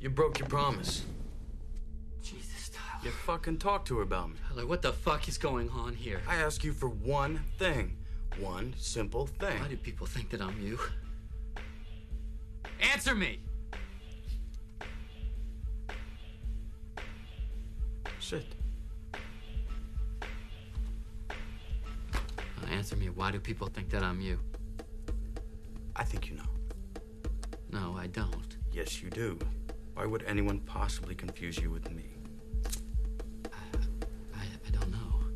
You broke your promise. Jesus, Tyler. You fucking talked to her about me. Tyler, what the fuck is going on here? I ask you for one thing. One simple thing. Why do people think that I'm you? Answer me! Sit. Answer me, why do people think that I'm you? I think you know. No, I don't. Yes, you do. Why would anyone possibly confuse you with me? I don't know.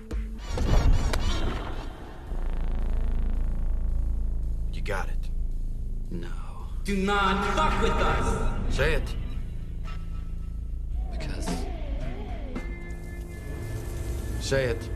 You got it. No. Do not fuck with us! Say it. Because... Say it.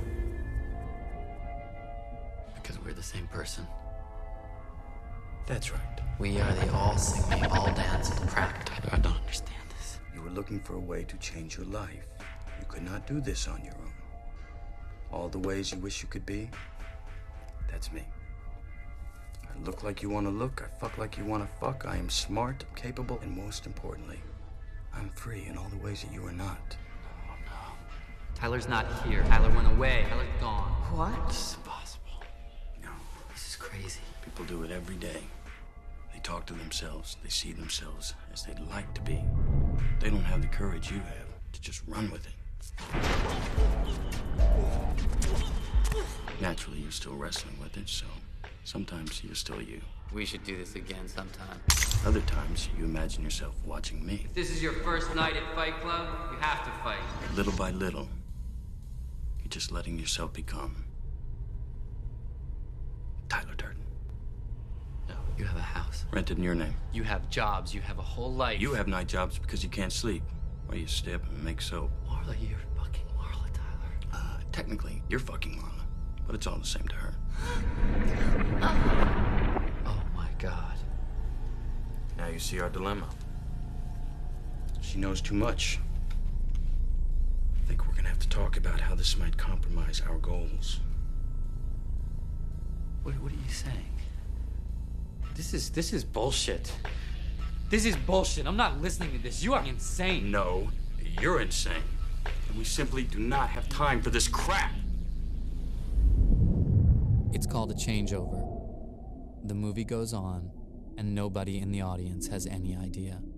Because we're the same person. That's right. We are the all sing me, all dance crap. Tyler, I don't understand this. You were looking for a way to change your life. You could not do this on your own. All the ways you wish you could be, that's me. I look like you want to look. I fuck like you want to fuck. I am smart, capable, and most importantly, I'm free in all the ways that you are not. Oh, no. Tyler's not here. Tyler went away. Tyler's gone. What? This is impossible. No. This is crazy. People do it every day. They talk to themselves. They see themselves as they'd like to be. They don't have the courage you have to just run with it. Naturally, you're still wrestling with it, so sometimes you're still you. We should do this again sometime. Other times, you imagine yourself watching me. If this is your first night at Fight Club, you have to fight. Little by little, you're just letting yourself become Tyler Durden. No, you have a house. Rented in your name. You have jobs. You have a whole life. You have night jobs because you can't sleep. Or you stay up and make soap. Marla, you're fucking Marla, Tyler. Technically, you're fucking Marla, but it's all the same to her. Oh my God. Now you see our dilemma. She knows too much. I think we're gonna have to talk about how this might compromise our goals. What are you saying? This is bullshit. This is bullshit. I'm not listening to this. You are insane. No, you're insane. And we simply do not have time for this crap. It's called A Changeover. The movie goes on, and nobody in the audience has any idea.